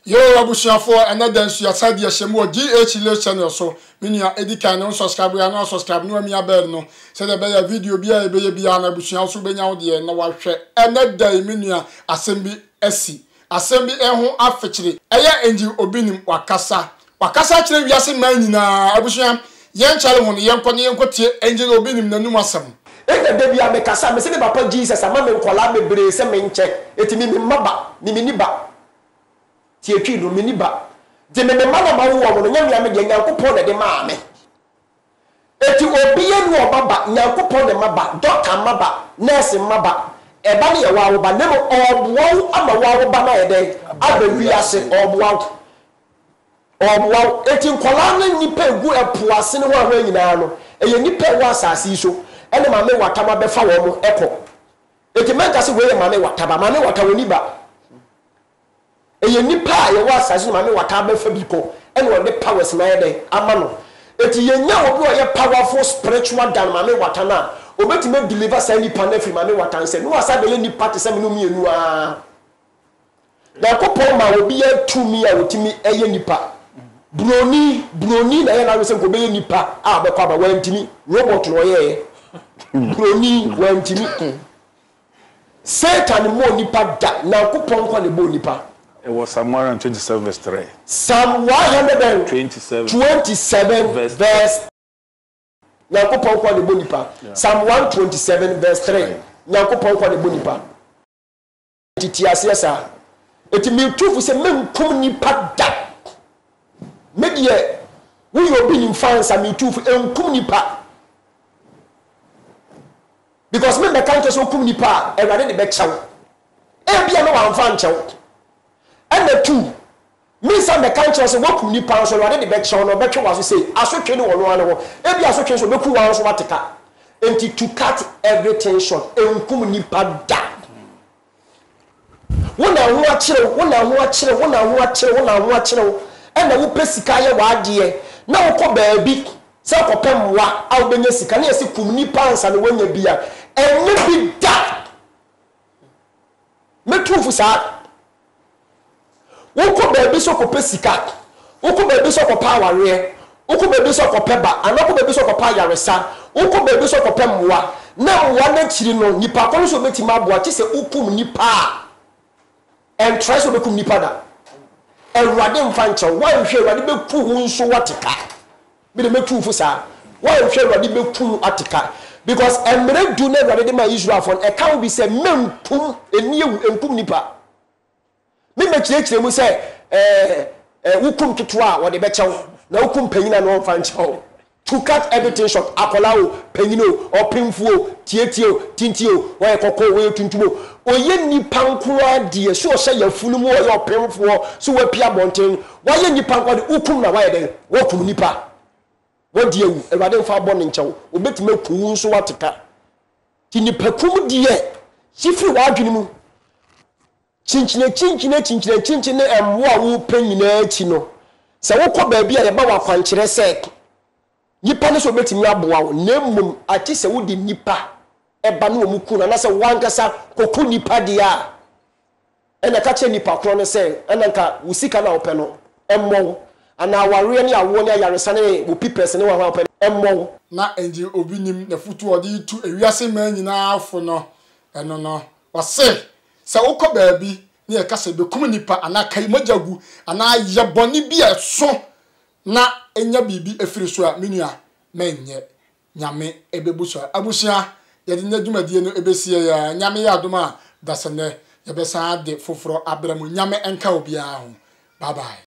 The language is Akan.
Yo abusuafo another nsu asade yeshemu GH Leo channel so minia edika no subscribe ya no subscribe no amia bell no se de be video bia ebe bia na abusuafo so benya wo de na wahwe another minia asembi eho afechire eya enji obinim wakasa kire wiase man nyina abusuam yen chale ho yen kotie enji obinim nanum asem ega de bia me kasa me se ne papa Jesus ama me nkola bebre se me nche etimi me maba ni me niba tie twi no me niba de me mama ma wo no nyamia me de Nyankopon na de ma me eti obiye nu obaba Nyankopon de maba doctor maba nurse maba eba ne ye wa wo ba ne mo obuwo ama wa wo ba na ye de abawi ase obuwo eti nkola na nipa egu epuase ne ho ahwa nyina no eye nipa wa asase so ene ma me wataba be fa wo mo eko eti menka se we ye ma me wata woni ba eye nipa ye wa asase ma me wata be fa bi ko ene wo de powers na ye de ama no eti ye nya obi o ye powerful spiritual dan ma me wata na obeti me deliver say nipa na fi ma me wata nse no asa be nipa te se me no mienu a da ko po ma obi ye tumi a otimi eye nipa broni na ye na we se ko be nipa a be kwa ba wa ntimi robot no ye broni wa ntimi Satan mo nipa da na Nyankopon kwa ne bo nipa. It was Psalm 127 verse 3. Psalm 127 verse Nyankopon kwa ne bo nipa. Psalm 127 verse 3. Nyankopon kwa ne bo nipa. Titi asiasa. Eti mi tufu se menkum nipa da. Medie wo yo bi ni fansa mi tufu enkum nipa. Because me can't so kum nipa e rade de be chaw e bia no wan fan chaw and the two me say me can't so kum nipa so rade de be chaw no be twa so say asotwe ne wono ane ho e bia asotwe so be ku wan so wateka enti to cut every tension enkum nipa da wona ho akire and na wo pesika ye waade na wo ko baabi se kopem wa a obenya sika na yesi kum nipa ansa ne wanya bia enye bi da metufu sa wo ko baabi so ko pesika wo ko baabi so ko pa aware wo ko baabi so ko peba anako baabi so ko pa yaresa wo ko baabi so ko pem wa na wa na chiri no nipa ko so metima aboa ti se ukum nipa and try so be kum nipa da Ewrade mfanche wa nhwe Ewrade be ku hu nso wateka be de metufu sa wa nhwe Ewrade be ku ateka because emre do na Ewrade de ma Israel for e kan bi se menkum eniyewu enkum nipa me mekire mu se wukum ketwa wo de be chew na wukum panyina no mfanche to cut everything short apolao panyino opimfuo tietio tintio wa ekoko we tuntumo oye nipa nkoa de so hye yafunu mu oye opimfuo so wa pia bonten wa ye nipa nkoa de wukum na wa ye den wukum nipa wodi ewu Ewrade mfa bɔ ne nkyɛw obetime kuwu nso wateka ti nipa kum die sifri wa adwene mu chinchine emwo a wo panyina achi no sɛ wokɔ baabi a yɛba wa kwankyerɛ sɛ nipa ne so obetime aboa wo na mmom ati sɛ wodi nipa eba no mu ku na sɛ wankasa koku nipa dia ɛna ka kyɛ nipa kro no sɛ ɛna nka wusika na opɛ no emmo ana aware ne awo ne ayaresa ne wo pipes ne wa ho opɛ emmo na enji obinim na futu odi tu ewiase man nyina afo no eno no wase se wokɔ baabi ne e kasa be kum nipa ana kai magyagu ana yeboni bi eso na enya bibi efiri so a menua menye nyame ebebuso abusia yedi nadwumadie no ebesie ya nyame ya adoma dasane yebesa de foforo abramu nyame enka obia ho bye bye.